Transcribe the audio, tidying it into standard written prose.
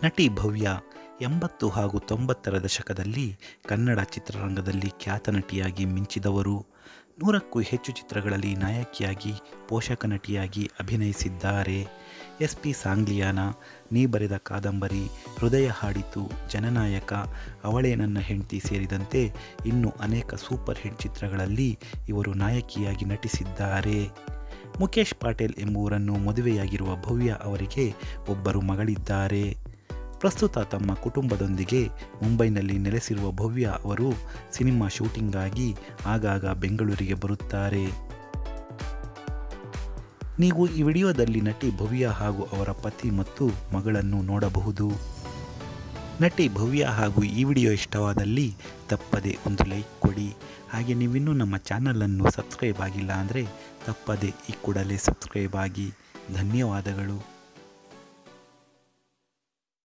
ನಟಿ ಭವ್ಯ 80 ಹಾಗೂ 90ರ ದಶಕದಲ್ಲಿ ಕನ್ನಡ ಚಿತ್ರರಂಗದಲ್ಲಿ ಖ್ಯಾತ ನಟಿಯಾಗಿ ಮಿಂಚಿದವರು. 100ಕ್ಕೂ ಹೆಚ್ಚು ಚಿತ್ರಗಳಲ್ಲಿ ನಾಯಕಿಯಾಗಿ, ಪೋಷಕ ನಟಿಯಾಗಿ ಅಭಿನಯಿಸಿದ್ದಾರೆ. SP ಸಾಂಗ್ಲಿಯಾನ, ನೀ ಬರೆದ ಕಾದಂಬರಿ, ಹೃದಯ ಹಾಡಿತು, ಜನನಾಯಕ, ಅವಳೇ ನನ್ನ ಹೆಂಡ್ತಿ ಸೇರಿದಂತೆ ಇನ್ನೂ ಅನೇಕ ಸೂಪರ್ ಹಿಟ್ ಚಿತ್ರಗಳಲ್ಲಿ ಇವರು ನಾಯಕಿಯಾಗಿ ನಟಿಸಿದ್ದಾರೆ. ಮುಕೇಶ್ ಪಾಟೇಲ್ ಎಂಬುವರನ್ನು ಮದುವೆಯಾಗಿರುವ ಭವ್ಯ ಅವರಿಗೆ ಒಬ್ಬರು ಮಗಳಿದ್ದಾರೆ. ಪ್ರಸ್ತುತ ತಮ್ಮ ಕುಟುಂಬದೊಂದಿಗೆ ಮುಂಬೈನಲ್ಲಿ ನೆಲೆಸಿರುವ ಭವ್ಯ ಅವರು ಸಿನಿಮಾ ಶೂಟಿಂಗ್ಗಾಗಿ ಆಗಾಗ ಬೆಂಗಳೂರಿಗೆ ಬರುತ್ತಾರೆ. ನೀವು ಈ ವಿಡಿಯೋದಲ್ಲಿ ನಟಿ ಭವ್ಯ ಹಾಗೂ ಅವರ ಪತಿ ಮತ್ತು ಮಗಳನ್ನು ನೋಡಬಹುದು. ನಟಿ ಭವ್ಯ ಹಾಗೂ ಈ ವಿಡಿಯೋ ಇಷ್ಟವಾದಲ್ಲಿ ತಪ್ಪದೆ ಒಂದು ಲೈಕ್ ಕೊಡಿ. ಹಾಗೆ ನೀವಿನ್ನೂ ನಮ್ಮ ಚಾನಲನ್ನು ಸಬ್ಸ್ಕ್ರೈಬ್ ಆಗಿಲ್ಲ ಅಂದರೆ ತಪ್ಪದೆ ಈ ಕೂಡಲೇ ಸಬ್ಸ್ಕ್ರೈಬ್ ಆಗಿ. ಧನ್ಯವಾದಗಳು.